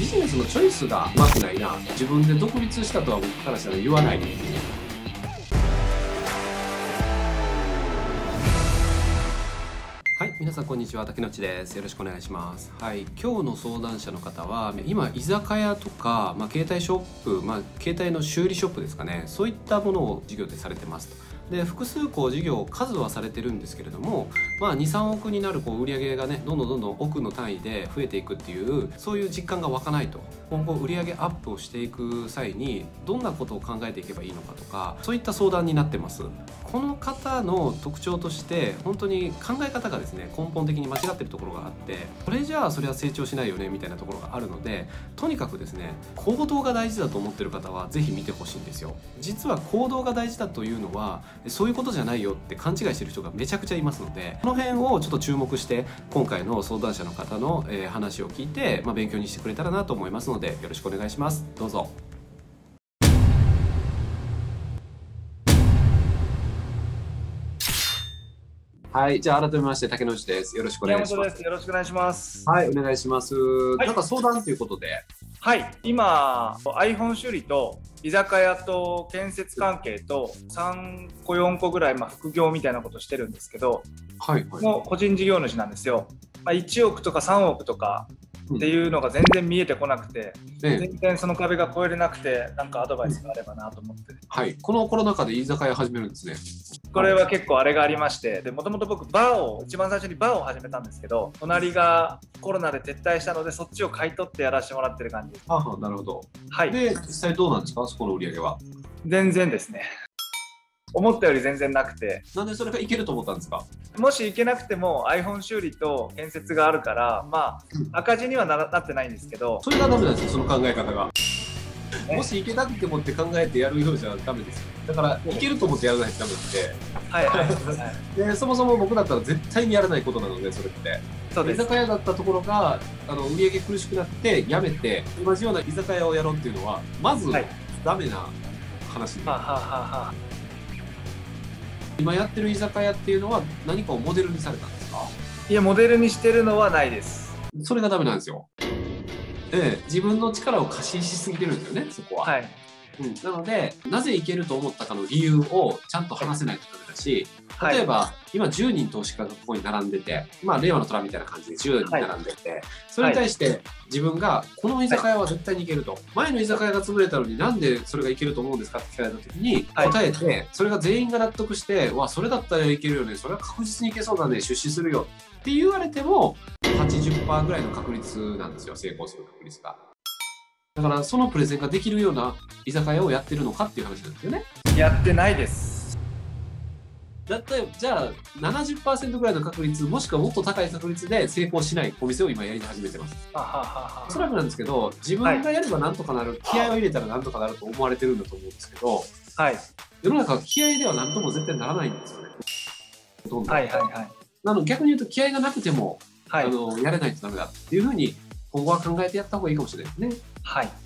ビジネスのチョイスがうまくないな、自分で独立したとは僕からしたら言わない。はい、皆さんこんにちは、竹野内です。よろしくお願いします。はい、今日の相談者の方は今居酒屋とか、携帯ショップ、携帯の修理ショップですかね、そういったものを事業でされてますと。で複数事業数はされてるんですけれども、2、3億になる売上がねどんどん億の単位で増えていくっていうそういう実感が湧かないと。今後売上アップをしていく際にどんなことを考えていけばいいのかとか、そういった相談になってます。この方の特徴として本当に考え方がですね根本的に間違ってるところがあって、これじゃあそれは成長しないよねみたいなところがあるので、とにかくですね行動が大事だと思ってる方はぜひ見てほしいんですよ。実は行動が大事だというのはそういうことじゃないよって勘違いしてる人がめちゃくちゃいますので、この辺をちょっと注目して今回の相談者の方の話を聞いて、勉強にしてくれたらなと思いますのでよろしくお願いします。どうぞ。はい、じゃあ改めまして竹野内です。よろしくお願いします。 よろしくお願いします。 はい、お願いします。 はい、 なんか相談ということで。 はい、今 iPhone 修理と居酒屋と建設関係と3個4個ぐらい副業みたいなことしてるんですけど、の個人事業主なんですよ。1億とか3億とかっていうのが全然見えてこなくて、全然その壁が越えれなくて、なんかアドバイスがあればなと思って。 はい、このコロナ禍で居酒屋始めるんですね。 これは結構あれがありまして、でもともと僕一番最初にバーを始めたんですけど、隣がコロナで撤退したのでそっちを買い取ってやらせてもらってる感じです。 なるほど。 はい。 で実際どうなんですか、そこの売り上げは。 全然ですね。思ったより全然なくて。 なんでそれがいけると思ったんですか。 もしいけなくても iPhone 修理と建設があるから赤字にはなってないんですけど、 それがダメなんですよ、その考え方が。もしいけなくてもって考えてやるようじゃダメですよ。だからいけると思ってやらないとダメってで、そもそも僕だったら絶対にやらないことなので、それって。居酒屋だったところが売り上げ苦しくなってやめて同じような居酒屋をやろうっていうのはまずダメな話で、今やってる居酒屋っていうのは何かをモデルにされたんですか。 いや、モデルにしてるのはないです。 それがダメなんですよ。自分の力を過信しすぎてるんですよね、そこは。なのでなぜいけると思ったかの理由をちゃんと話せないとダメだし、例えば今10人投資家がここに並んでて、令和の虎みたいな感じで10人並んでて、それに対して自分がこの居酒屋は絶対にいけると、前の居酒屋が潰れたのになんでそれがいけると思うんですかって聞かれた時に答えて、それが全員が納得して「わ、それだったらいけるよね、それは確実にいけそうだね、出資するよ」って言われても 80% ぐらいの確率なんですよ、成功する確率が。だからそのプレゼンができるような居酒屋をやってるのかっていう話なんですよね。 やってないです。 だってじゃあ 70% ぐらいの確率、もしくはもっと高い確率で成功しないお店を今やり始めてます。おそらくなんですけど、自分がやればなんとかなる、気合を入れたらなんとかなると思われてるんだと思うんですけど、世の中は気合ではなんとも絶対ならないんですよね。ほとんど。なので逆に言うと気合がなくても、やれないとダメだっていうふうに今後は考えてやった方がいいかもしれないですね。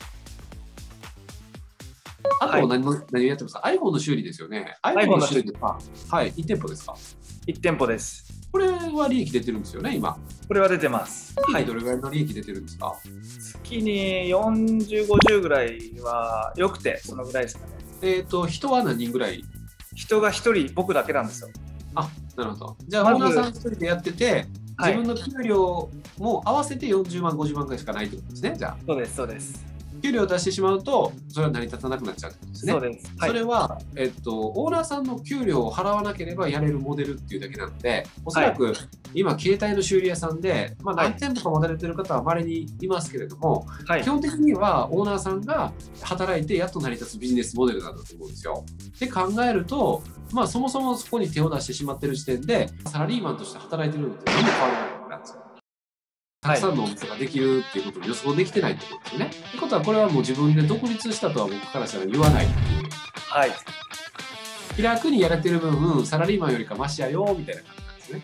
あと何やってますか。 iPhone の修理ですよね。iPhone の修理は1店舗ですか。 1店舗です。 これは利益出てるんですよね、今。 これは出てます。 どれぐらいの利益出てるんですか。 月に40、50ぐらいはよくて、そのぐらいですかね。 人は何人ぐらい。 人が1人、僕だけなんですよ。 なるほど。じゃあオーナーさん1人でやってて、自分の給料も合わせて40万、50万ぐらいしかないってことですね。じゃあそうです、そうです。 給料を出してしまうとそれは成り立たなくなっちゃうってことですね。 そうです。 それは、オーナーさんの給料を払わなければやれるモデルっていうだけなので、おそらく今携帯の修理屋さんで、何店舗か持たれてる方は稀にいますけれども、基本的にはオーナーさんが働いてやっと成り立つビジネスモデルなんだと思うんですよ。で考えると、そもそもそこに手を出してしまってる時点でサラリーマンとして働いてるのって何も変わらないんですよ。たくさんのお店ができるっていうことを予想できてないってことですよね。ってことはこれはもう自分で独立したとは僕からしたら言わないっていう。気楽にやれてる分サラリーマンよりかマシやよみたいな感じなんですね。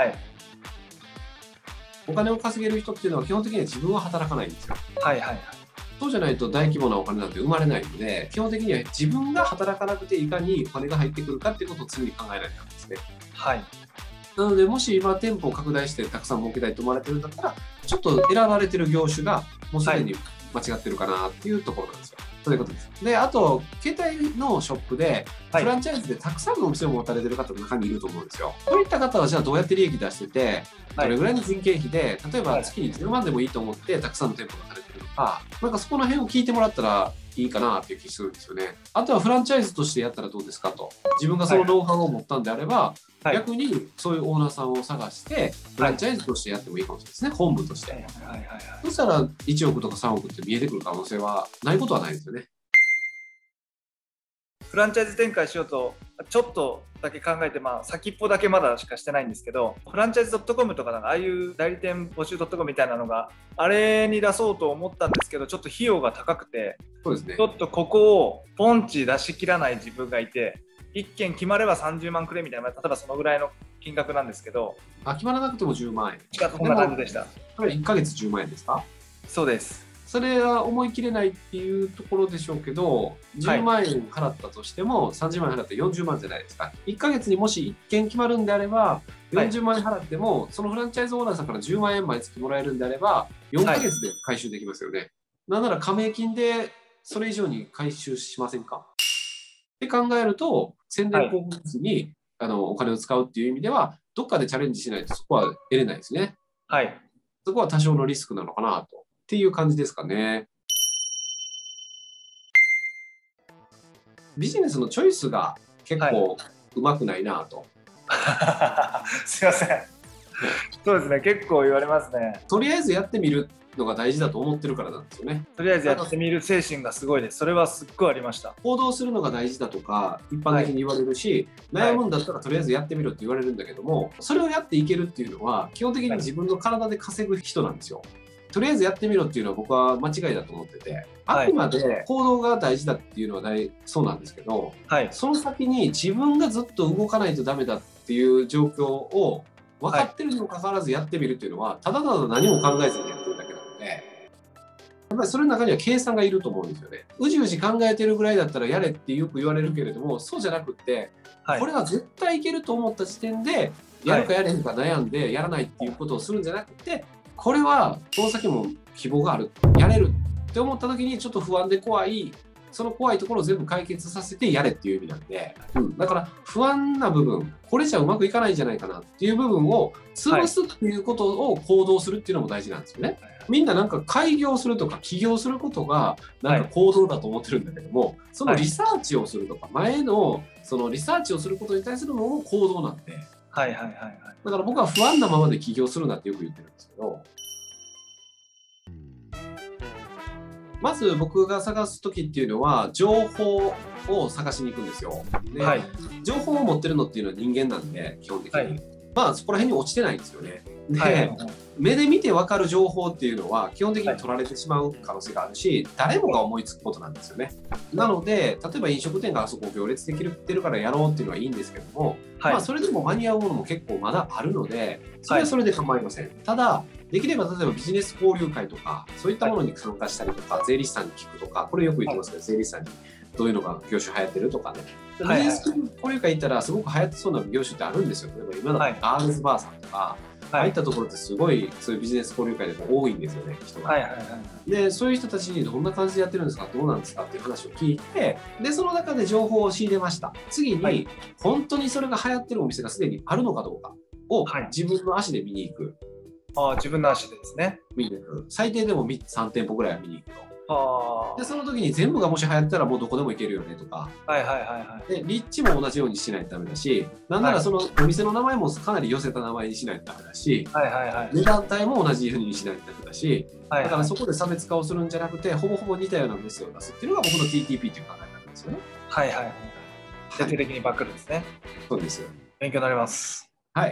お金を稼げる人っていうのは基本的には自分は働かないんですよ。そうじゃないと大規模なお金なんて生まれないので、基本的には自分が働かなくていかにお金が入ってくるかっていうことを常に考えないとダメですね。なのでもし今店舗を拡大してたくさん儲けたいと思われてるんだったら、ちょっと選ばれてる業種がもうすでに間違ってるかなっていうところなんですよ。そういうことです。で、あと、携帯のショップで、フランチャイズでたくさんのお店を持たれてる方の中にいると思うんですよ。そういった方は、じゃあどうやって利益出してて、どれぐらいの人件費で、例えば月に10万でもいいと思って、たくさんの店舗がされてるのか、なんかそこの辺を聞いてもらったらいいかなっていう気するんですよね。あとはフランチャイズとしてやったらどうですかと。自分がそのノウハウを持ったんであれば、逆にそういうオーナーさんを探して、フランチャイズとしてやってもいいかもしれないですね、本部として。そしたら1億とか3億って見えてくる可能性はないことはないですよね。 フランチャイズ展開しようとちょっとだけ考えて、先っぽだけまだしかしてないんですけど、フランチャイズ .com とかなんかああいう代理店募集 .com みたいなのがあれに出そうと思ったんですけど、ちょっと費用が高くて、 そうですね、 ちょっとここをポンチ出し切らない自分がいて、1件決まれば30万くれみたいな、例えばそのぐらいの金額なんですけど。 決まらなくても10万円。 そんな感じでした。 これ1ヶ月10万円ですか？ そうです。 それは思い切れないっていうところでしょうけど、10万円払ったとしても、30万円払って40万じゃないですか。1ヶ月にもし1件決まるんであれば、40万円払っても、そのフランチャイズオーナーさんから10万円毎月もらえるんであれば、4ヶ月で回収できますよね。なんなら加盟金でそれ以上に回収しませんかって考えると、宣伝広告費にお金を使うっていう意味では、どっかでチャレンジしないとそこは得れないですね。 はい。 そこは多少のリスクなのかなと。っていう感じですかね。ビジネスのチョイスが結構うまくないなと。 すいません。そうですね、結構言われますね。 とりあえずやってみるのが大事だと思ってるからなんですよね。 とりあえずやってみる精神がすごいです。それはすっごいありました。 行動するのが大事だとか一般的に言われるし、悩むんだったらとりあえずやってみろって言われるんだけども、それをやっていけるっていうのは基本的に自分の体で稼ぐ人なんですよ。とりあえずやってみろっていうのは僕は間違いだと思ってて、あくまで行動が大事だっていうのはそうなんですけど、その先に自分がずっと動かないとダメだっていう状況を分かってるにもかかわらずやってみるっていうのは、ただただ何も考えずにやってるだけなので、やっぱりそれの中には計算がいると思うんですよね。うじうじ考えてるぐらいだったらやれってよく言われるけれども、そうじゃなくって、これは絶対いけると思った時点で、やるかやれへんか悩んでやらないっていうことをするんじゃなくて、これはこの先も希望がある、やれるって思った時にちょっと不安で怖い、その怖いところを全部解決させてやれっていう意味なんで、だから不安な部分、これじゃうまくいかないんじゃないかなっていう部分を潰すっていうことを行動するっていうのも大事なんですよね。みんななんか開業するとか起業することがなんか行動だと思ってるんだけども、そのリサーチをするとか、前のそのリサーチをすることに対するのも行動なんで、だから僕は不安なままで起業するなってよく言ってるんですけど、まず僕が探す時っていうのは情報を探しに行くんですよ。で、情報を持ってるのっていうのは人間なんで基本的に、そこら辺に落ちてないんですよね。で、目で見て分かる情報っていうのは基本的に取られてしまう可能性があるし、誰もが思いつくことなんですよね。なので例えば飲食店があそこ行列できてるからやろうっていうのはいいんですけども、それでも間に合うものも結構まだあるので、それはそれで構いません。ただできれば例えばビジネス交流会とかそういったものに参加したりとか、税理士さんに聞くとか、これよく言ってますけど、税理士さんにどういうのが業種流行ってるとかね、ビジネス交流会行ったらすごく流行ってそうな業種ってあるんですよ。例えば今だとガールズバーさんとか、ああいったところってすごいそういうビジネス交流会でも多いんですよね、人が。で、そういう人たちにどんな感じでやってるんですか、どうなんですかっていう話を聞いて、でその中で情報を仕入れました。次に、本当にそれが流行ってるお店がすでにあるのかどうかを自分の足で見に行く。 自分の足でですね。 見に行く。最低でも3店舗ぐらいは見に行くと。でその時に全部がもし流行ったらもうどこでも行けるよねとか、で立地も同じようにしないとダメだし、なんならそのお店の名前もかなり寄せた名前にしないとダメだし、値段帯も同じようにしないとダメだし、だからそこで差別化をするんじゃなくて、ほぼほぼ似たような店を出すっていうのが僕の TTP という考え方ですよね。 徹底的にバックルですね。 そうです。 勉強になります。 はい。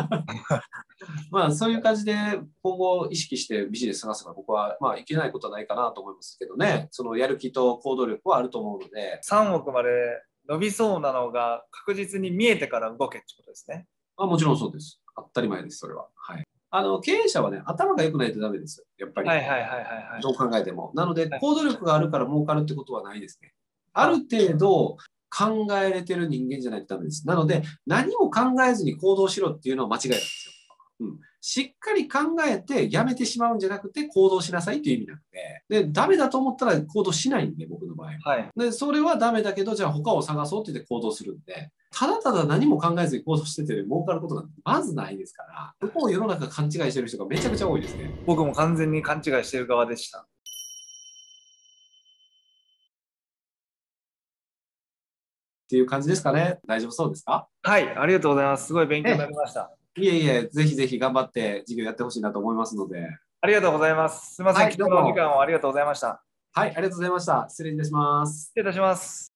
そういう感じで今後意識してビジネス探せば僕はいけないことはないかなと思いますけどね。そのやる気と行動力はあると思うので。 3億まで伸びそうなのが確実に見えてから動けってことですね。 もちろんそうです。当たり前です、それは。経営者はね、頭が良くないとダメです。やっぱり。どう考えても。なので、行動力があるから儲かるってことはないですね。ある程度、考えれてる人間じゃないとダメです。なので、何も考えずに行動しろっていうのは間違いなんですよ。 しっかり考えてやめてしまうんじゃなくて行動しなさいという意味なので、ダメだと思ったら行動しないんで、僕の場合。 はい。 で、それはダメだけど、じゃあ他を探そうって言って行動するんで、ただただ何も考えずに行動してて儲かることなんてまずないですから、そこを世の中勘違いしてる人がめちゃくちゃ多いですね。 僕も完全に勘違いしてる側でした。 っていう感じですかね。大丈夫そうですか？ はい、ありがとうございます。すごい勉強になりました。 いえいえ、ぜひぜひ頑張って授業やってほしいなと思いますので。 ありがとうございます。すみません、 はい、 貴どうも。 重なお時間をありがとうございました。 はい、ありがとうございました。失礼いたします。 失礼いたします。